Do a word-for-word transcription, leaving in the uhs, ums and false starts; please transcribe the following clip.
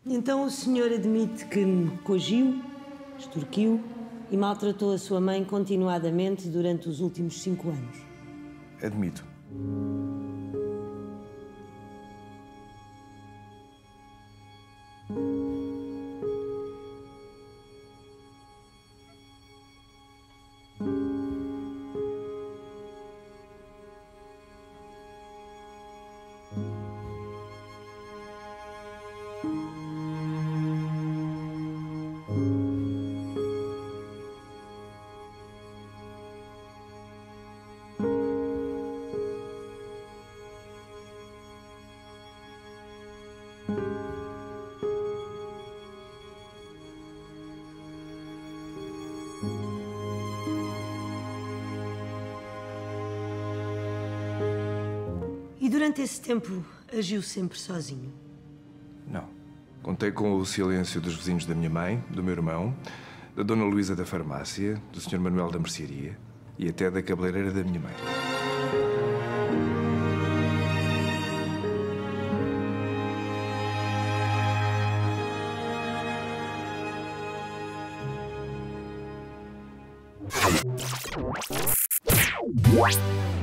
Então o senhor admite que me coagiu, extorquiu e maltratou a sua mãe continuadamente durante os últimos cinco anos? Admito. E durante esse tempo agiu sempre sozinho? Não. Contei com o silêncio dos vizinhos da minha mãe, do meu irmão, da Dona Luísa da farmácia, do senhor Manuel da mercearia e até da cabeleireira da minha mãe. What?